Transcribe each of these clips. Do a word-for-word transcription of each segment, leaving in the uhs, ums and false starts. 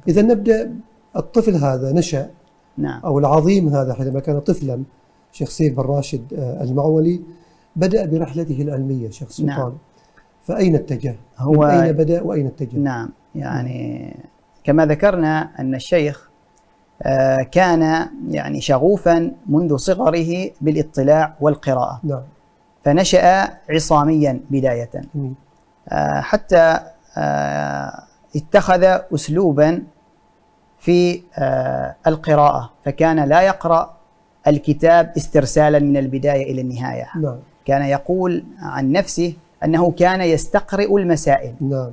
إذا نبدأ، الطفل هذا نشأ، نعم. أو العظيم هذا حينما كان طفلا، شيخ سيف بن راشد المعولي بدأ برحلته العلمية شيخ سلطان. نعم. فأين اتجه؟ هو من أين بدأ وأين اتجه؟ نعم، يعني نعم. كما ذكرنا أن الشيخ كان يعني شغوفا منذ صغره بالاطلاع والقراءة. نعم. فنشأ عصاميا بداية، حتى اتخذ أسلوبا في القراءة، فكان لا يقرأ الكتاب استرسالا من البداية إلى النهاية. نعم. كان يقول عن نفسه أنه كان يستقرئ المسائل. نعم.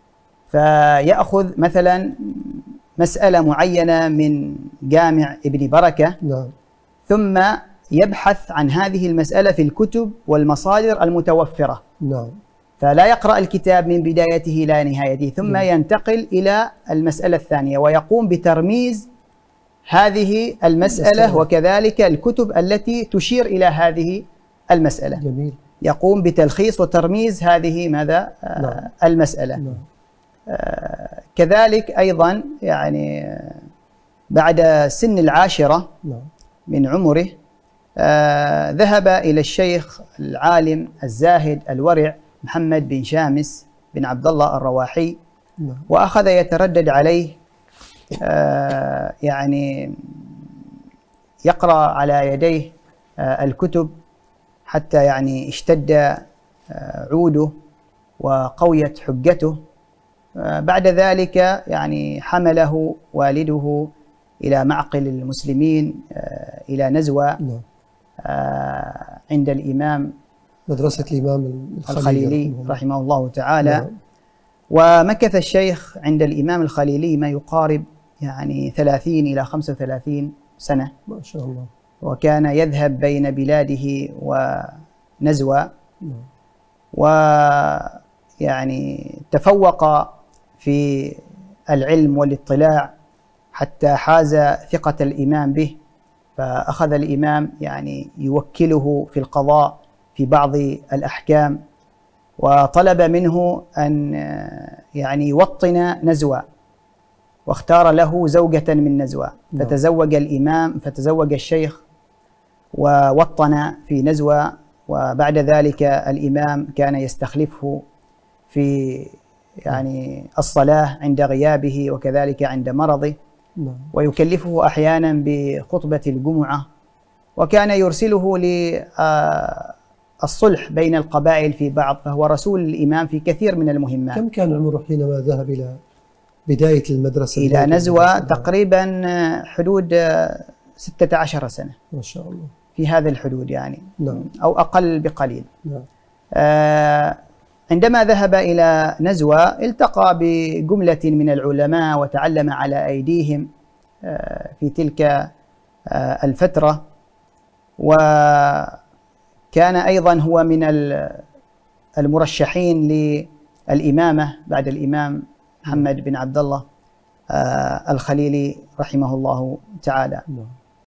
فيأخذ مثلا مسألة معينة من جامع ابن بركة. نعم. ثم يبحث عن هذه المسألة في الكتب والمصادر المتوفرة. نعم. فلا يقرأ الكتاب من بدايته إلى نهايته، ثم نعم. ينتقل إلى المسألة الثانية ويقوم بترميز هذه المسألة مسألة. وكذلك الكتب التي تشير إلى هذه المسألة. جميل. يقوم بتلخيص وترميز هذه ماذا؟ نعم. المسألة. نعم. آه كذلك أيضا يعني بعد سن العاشرة نعم. من عمره آه ذهب إلى الشيخ العالم الزاهد الورع محمد بن شامس بن عبد الله الرواحي. نعم. وأخذ يتردد عليه، آه يعني يقرأ على يديه آه الكتب حتى يعني اشتد آه عوده وقويت حجته. آه بعد ذلك يعني حمله والده إلى معقل المسلمين آه إلى نزوة. نعم. آه عند الإمام مدرسة الإمام الخليلي رحمه, رحمه الله تعالى. نعم. ومكث الشيخ عند الإمام الخليلي ما يقارب يعني يعني إلى خمسة وثلاثين سنة ما شاء الله. وكان يذهب بين بلاده ونزوة. نعم. ويعني تفوق في العلم والاطلاع حتى حاز ثقة الإمام به، فأخذ الإمام يعني يوكله في القضاء في بعض الأحكام، وطلب منه أن يعني يوطن نزوة، واختار له زوجة من نزوة. فتزوج الإمام فتزوج الشيخ ووطن في نزوة. وبعد ذلك الإمام كان يستخلفه في يعني الصلاة عند غيابه وكذلك عند مرضه، ويكلفه أحيانا بخطبة الجمعة، وكان يرسله للصلح بين القبائل في بعض، فهو رسول الإمام في كثير من المهمات. كم كان عمره حينما ذهب إلى بداية المدرسة إلى نزوة؟ تقريبا حدود ستة عشر سنة. ما شاء الله، في هذا الحدود يعني. نعم. أو أقل بقليل. نعم. آه عندما ذهب إلى نزوة التقى بجملة من العلماء وتعلم على أيديهم آه في تلك آه الفترة، وكان أيضا هو من المرشحين للإمامة بعد الإمام محمد بن عبد الله آه الخليلي رحمه الله تعالى. نعم.